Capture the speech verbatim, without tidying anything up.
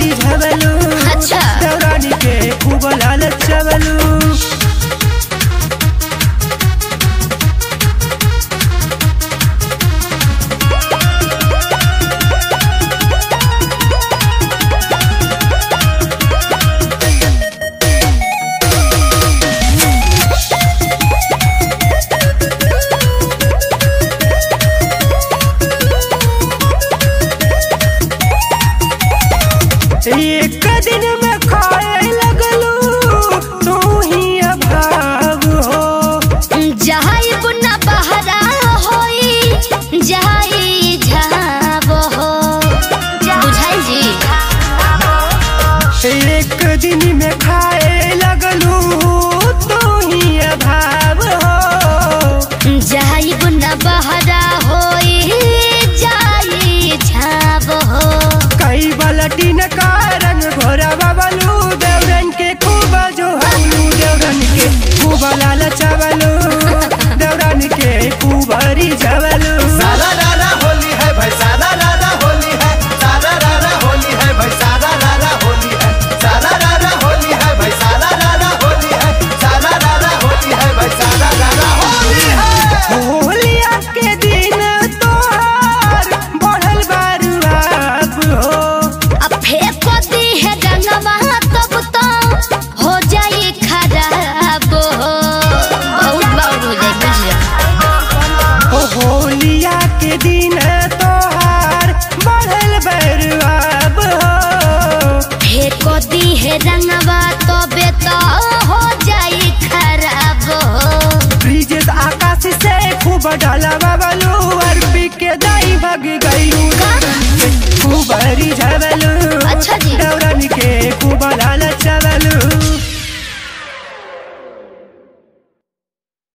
रिझवलू। अच्छा देवरानी के खूब लालचवलू। एक दिन में खाए लगलू तू ही अभाव हो। जहाई बुना बहरा होई जहाई झाव हो। बुझाई जी एक दिन में खाए लगलू तू ही अभाव हो। जहाई बुना बहरा होई जाई झाव हो। कई बलटी न कारण घोरा बबलू। देवरन के खूब जो हलू। देवरन के खूब लालचवलू। देवरन के खूब रिझवलू। सारा रारा होली है भाई सारा रारा होली है। सारा रारा होली है भाई सारा रारा होली है। सारा रारा होली है भाई सारा रारा होली है। सारा रारा होली है भाई सारा रारा होली है। होलिया के दिन तोहार बढ़ल बारुआब हो। अब फेंको दी है रंगवा तब तो हो जाई खराब हो। बहुत बार हो जाई बुझिया। ओ होलिया के दिन तोहार बढ़ल बारुआब हो। फेंको दी है रंगवा तबे तो हो जाई खराब हो। ब्रिजेश आकाश से खूब डाला बबलू। अरबी के दाई भग गईलू। खूब रिझवलू।